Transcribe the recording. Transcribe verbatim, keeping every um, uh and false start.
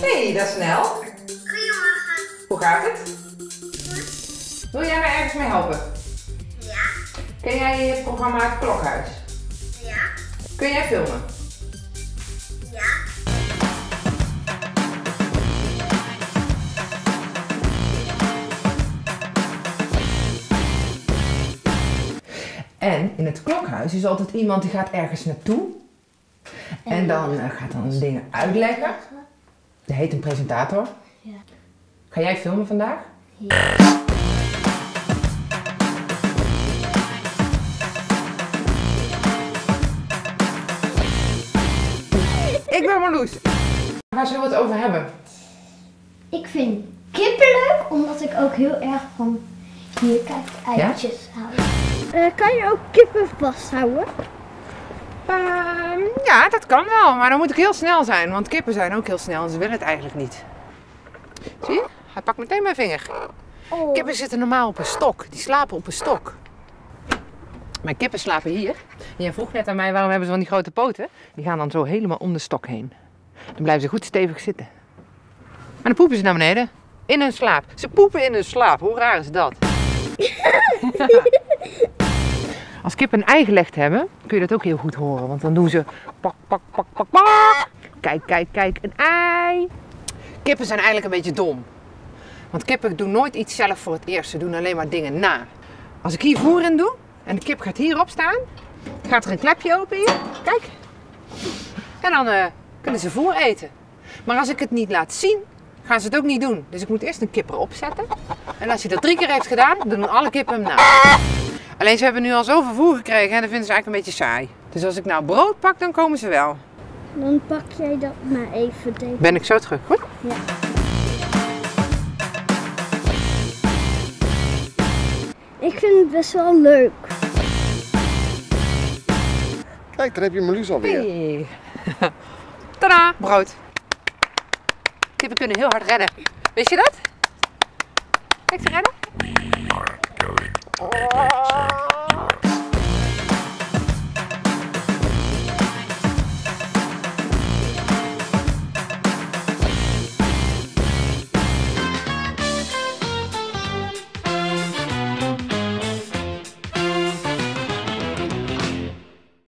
Hé, hey, dat is snel. Goedemorgen. Hoe gaat het? Goed. Wil jij mij ergens mee helpen? Ja. Ken jij het programma Het Klokhuis? Ja. Kun jij filmen? Ja. En in het klokhuis is altijd iemand die gaat ergens naartoe. En dan uh, gaat dan dingen uitleggen. Dat heet een presentator. Ja. Ga jij filmen vandaag? Ja. Ik ben Marloes. Waar zullen we het over hebben? Ik vind kippen leuk, omdat ik ook heel erg van, hier kijk, eitjes hou. Uh, kan je ook kippen vasthouden? Uh, ja, dat kan wel, maar dan moet ik heel snel zijn, want kippen zijn ook heel snel en ze willen het eigenlijk niet. Zie je? Hij pakt meteen mijn vinger. Oh. Kippen zitten normaal op een stok, die slapen op een stok. Mijn kippen slapen hier. En jij vroeg net aan mij waarom hebben ze van die grote poten. Die gaan dan zo helemaal om de stok heen. Dan blijven ze goed stevig zitten. Maar dan poepen ze naar beneden. In hun slaap. Ze poepen in hun slaap. Hoe raar is dat? Als kippen een ei gelegd hebben, kun je dat ook heel goed horen. Want dan doen ze pak, pak, pak, pak, pak. Kijk, kijk, kijk, een ei. Kippen zijn eigenlijk een beetje dom. Want kippen doen nooit iets zelf voor het eerst. Ze doen alleen maar dingen na. Als ik hier voer in doe en de kip gaat hierop staan, gaat er een klepje open hier. Kijk. En dan uh, kunnen ze voer eten. Maar als ik het niet laat zien, gaan ze het ook niet doen. Dus ik moet eerst een kip erop zetten. En als je dat drie keer heeft gedaan, dan doen alle kippen hem na. Alleen ze hebben nu al zoveel voer gekregen en dat vinden ze eigenlijk een beetje saai. Dus als ik nou brood pak, dan komen ze wel. Dan pak jij dat maar even tegen. Ben ik zo terug, goed? Ja. Ik vind het best wel leuk. Kijk, daar heb je Marloes alweer. Hey. Tadaa, brood. Kippen kunnen heel hard rennen. Wist je dat? Kijk ze rennen. Oh.